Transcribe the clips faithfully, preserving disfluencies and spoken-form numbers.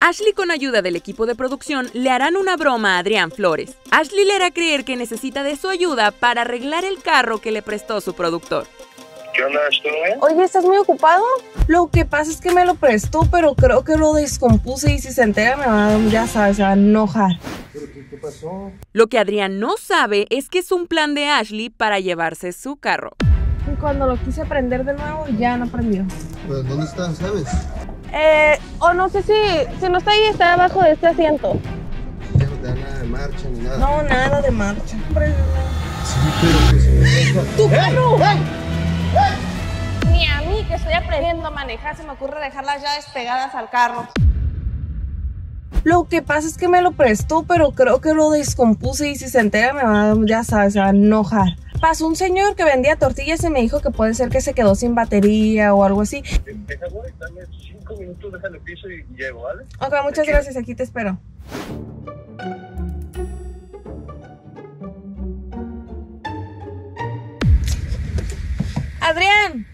Ashley, con ayuda del equipo de producción, le harán una broma a Adrián Flores. Ashley le hará creer que necesita de su ayuda para arreglar el carro que le prestó su productor. ¿Qué onda? ¿Todo bien? Oye, ¿estás muy ocupado? Lo que pasa es que me lo prestó, pero creo que lo descompuse y si se entera me va, ya sabes, se va a enojar. ¿Pero qué, qué pasó? Lo que Adrián no sabe es que es un plan de Ashley para llevarse su carro. Y cuando lo quise prender de nuevo, ya no prendió. ¿Pero dónde están, sabes? Eh, o no sé si, si no está ahí, está abajo de este asiento. Ya no te da nada de marcha ni nada. No, nada de marcha. Sí, pero que se me deja. ¡Tu carro! Ni a mí, que estoy aprendiendo a manejar, se me ocurre dejar las llaves pegadas al carro. Lo que pasa es que me lo prestó, pero creo que lo descompuse y si se entera me va, ya sabes, se va a enojar. Pasó un señor que vendía tortillas y me dijo que puede ser que se quedó sin batería o algo así. Deja, güey, dame cinco minutos, déjale piso y llego, ¿vale? Ok, muchas gracias, aquí te espero. Adrián.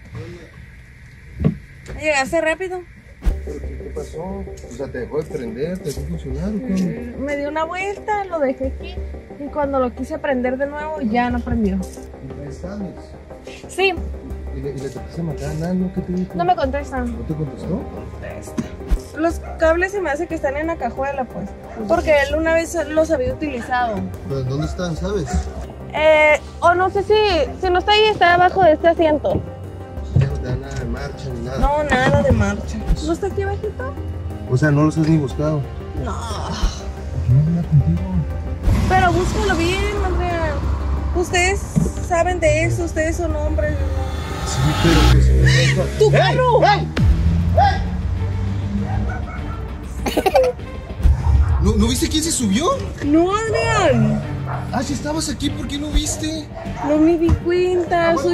¿Llegaste rápido? ¿Pero qué, qué pasó? O sea, ¿te dejó de prender? ¿Te dejó funcionar o qué? Me dio una vuelta, lo dejé aquí y cuando lo quise prender de nuevo ya no prendió. ¿Y ahí estás? Sí, ¿Y le, y le trataste de matar a Nano? ¿Qué te dijo? no me contestan. ¿No te contestó? Los cables se me hace que están en la cajuela, pues. Porque él una vez los había utilizado. ¿Pero dónde están, sabes? Eh, o no sé si, si no está ahí, está abajo de este asiento. Ya no te da nada de marcha ni nada. No, nada de marcha. ¿No está aquí abajito? O sea, no los has ni buscado. No. ¿Qué onda contigo? Pero búscalo bien, Adrián. Ustedes saben de eso, ustedes son hombres. Sí, pero que se me deja. ¡Tu carro! ¿No, ¿No viste quién se subió? No, Adrián. Ah, si estabas aquí, ¿por qué no viste? No me di cuenta. Soy...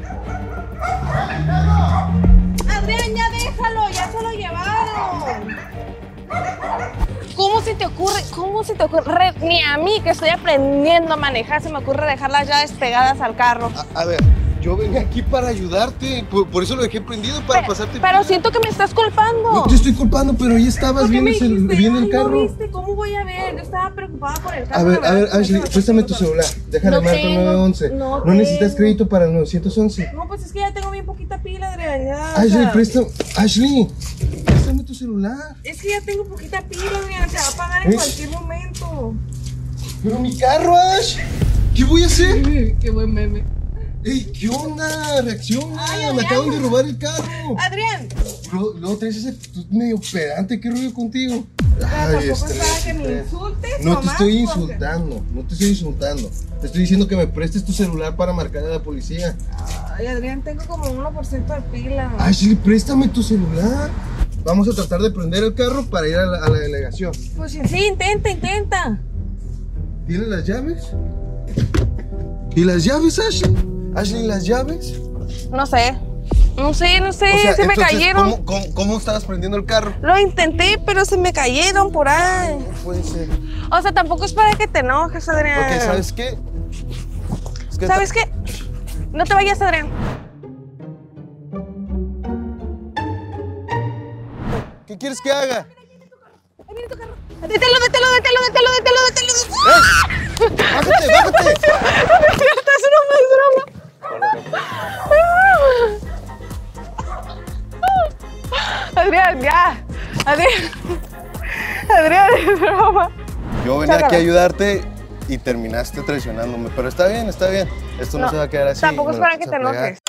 Adrián, ya déjalo, ya se lo llevaron. ¿Cómo se te ocurre? ¿Cómo se te ocurre? Ni a mí, que estoy aprendiendo a manejar, se me ocurre dejar las llaves pegadas al carro. A, a ver, yo venía aquí para ayudarte, por, por eso lo dejé prendido, para Pero, pasarte. pero siento que me estás culpando. No te estoy culpando, pero ahí estabas ¿Por qué viendo, me el, dijiste? viendo el Ay, carro. ¿no viste? ¿Cómo voy a ver? Yo estaba preocupada por el carro. A ver, la a ver, verdad, Ashley, me préstame preocupa. tu celular. Déjale No marcar tengo, nueve once. no No necesitas tengo. crédito para el nueve once. No, pues es que ya tengo bien poquita pila, Adrián. Ya, o Ashley, sea, préstame. Ashley, préstame tu celular. es que ya tengo poquita pila, Adrián. Se va a apagar en ¿Eh? cualquier momento. Pero mi carro, Ash. ¿Qué voy a hacer? Qué buen meme. Ey, ¿qué onda? Reacciona. Ay, Me Adrián. acaban de robar el carro. Adrián. Luego, luego traes ese tú medio pedante. ¿Qué rollo contigo? Pero tampoco es estrés, para que me estrés. insultes. No te nomás estoy porque- insultando, no te estoy insultando. Te estoy diciendo que me prestes tu celular para marcar a la policía. Ay, Adrián, tengo como uno por ciento de pila. Ashley, préstame tu celular. Vamos a tratar de prender el carro para ir a la, a la delegación. Pues sí, sí, intenta, intenta. ¿Tienes las llaves? ¿Y las llaves, Ashley? Ashley, ¿las llaves? No sé. No sé, no sé, O sea, se me entonces, cayeron. ¿cómo, cómo, cómo estabas prendiendo el carro? Lo intenté, pero se me cayeron por ahí. No puede ser. O sea, tampoco es para que te enojes, Adrián. Ok, ¿sabes qué? Es que ¿Sabes qué? No te vayas, Adrián. ¿Qué quieres que haga? Ahí viene tu carro. Dételo, dételo, dételo, dételo, dételo, dételo. ¡Eh! ¡Bájate, bájate! No es cierto, es broma, es broma. Adrián, ya. Adrián. Adrián, es broma. Yo venía aquí Sácala. a ayudarte y terminaste traicionándome. Pero está bien, está bien. Esto no, No, se va a quedar así. tampoco me es la para que vas a te fregar. enojes.